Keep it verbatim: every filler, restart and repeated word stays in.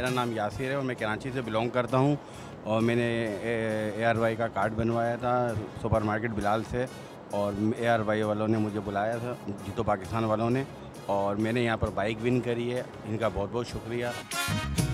मेरा नाम यासिर है और मैं कराची से बिलोंग करता हूँ। और मैंने ए आर वाई का कार्ड बनवाया था सुपर मार्केट बिलाल से, और ए आर वाई वालों ने मुझे बुलाया था, जीतो पाकिस्तान वालों ने, और मैंने यहाँ पर बाइक विन करी है। इनका बहुत बहुत शुक्रिया।